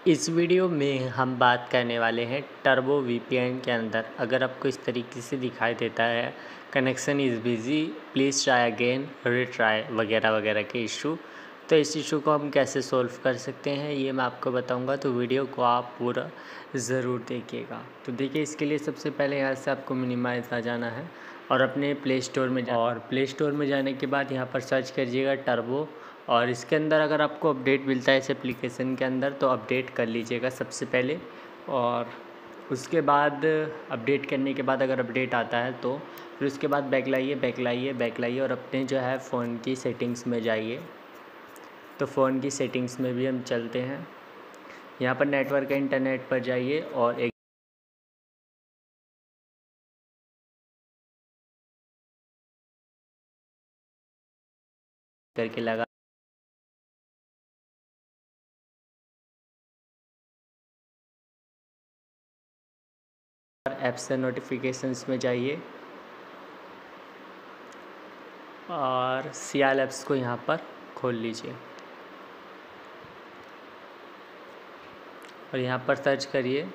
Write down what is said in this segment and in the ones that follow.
इस वीडियो में हम बात करने वाले हैं टर्बो वीपीएन के अंदर अगर आपको इस तरीके से दिखाई देता है connection is busy please try again retry वगैरह वगैरह के इशू, तो इस इशू को हम कैसे सोल्व कर सकते हैं ये मैं आपको बताऊंगा। तो वीडियो को आप पूरा ज़रूर देखिएगा। तो देखिए, इसके लिए सबसे पहले यहाँ से आपको मिनिमाइज आ जाना है और अपने प्ले स्टोर में और प्ले स्टोर में जाने के बाद यहाँ पर सर्च करिएगा टर्बो, और इसके अंदर अगर आपको अपडेट मिलता है इस एप्लीकेशन के अंदर तो अपडेट कर लीजिएगा सबसे पहले। और उसके बाद अपडेट करने के बाद अगर अपडेट आता है तो फिर उसके बाद बैक लाइए और अपने जो है फ़ोन की सेटिंग्स में जाइए। तो फ़ोन की सेटिंग्स में भी हम चलते हैं, यहाँ पर नेटवर्क या इंटरनेट पर जाइए और एक करके लगा ऐप्स से नोटिफिकेशंस में जाइए और सियाल ऐप्स को यहाँ पर खोल लीजिए और यहाँ पर सर्च करिए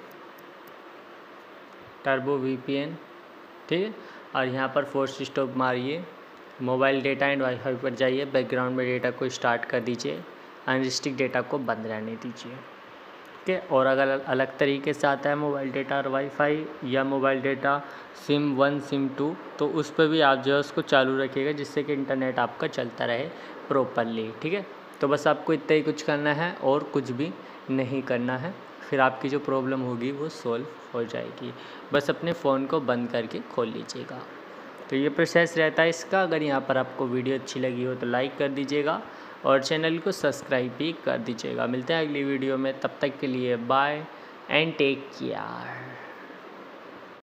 टर्बो वीपीएन, ठीक है। और यहाँ पर फोर्स स्टॉप मारिए, मोबाइल डेटा एंड वाईफाई पर जाइए, बैकग्राउंड में डेटा को स्टार्ट कर दीजिए, अनरिस्ट्रिक्ट डेटा को बंद रहने दीजिए, ठीक है। और अगर अलग तरीके से आता है मोबाइल डेटा और वाईफाई या मोबाइल डेटा सिम 1 सिम 2 तो उस पर भी आप जो है उसको चालू रखिएगा जिससे कि इंटरनेट आपका चलता रहे प्रॉपरली, ठीक है। तो बस आपको इतना ही कुछ करना है और कुछ भी नहीं करना है, फिर आपकी जो प्रॉब्लम होगी वो सॉल्व हो जाएगी। बस अपने फ़ोन को बंद करके खोल लीजिएगा। तो ये प्रोसेस रहता है इसका। अगर यहाँ पर आपको वीडियो अच्छी लगी हो तो लाइक कर दीजिएगा और चैनल को सब्सक्राइब भी कर दीजिएगा। मिलते हैं अगली वीडियो में, तब तक के लिए बाय एंड टेक केयर।